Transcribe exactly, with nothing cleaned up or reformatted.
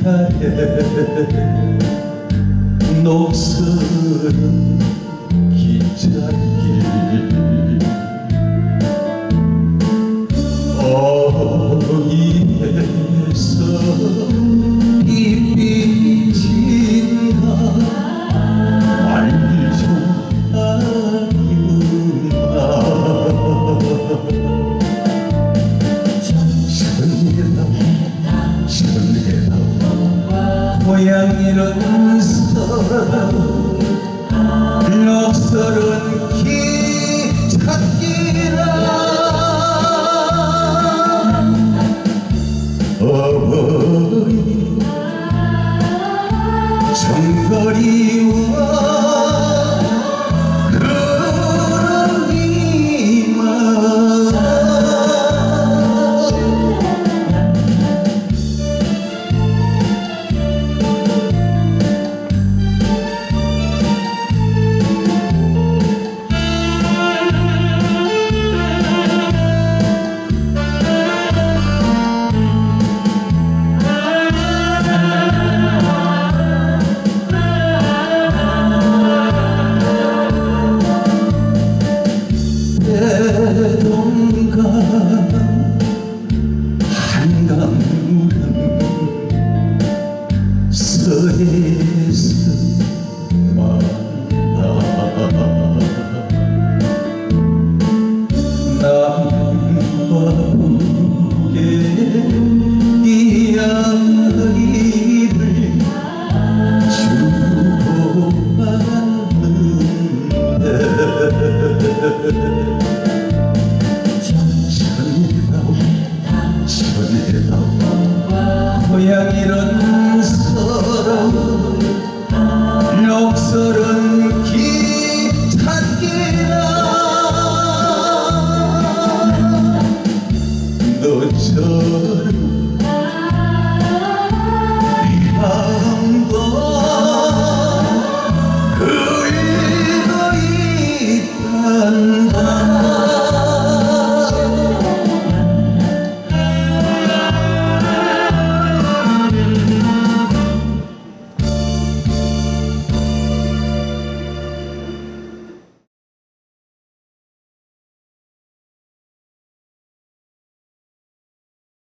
이달에 녹슬은 기찻길 어디에서 이 빛이 나 알죠 아니구나 천해라 천해라 고향 잃은 사람 녹슬은 기찻길아 어머니 정거리와 그런 이만 대동강 한강물은 서해에서 만나 남과 북의 이야기를 주고받는데 천해라 천해라 고향 잃은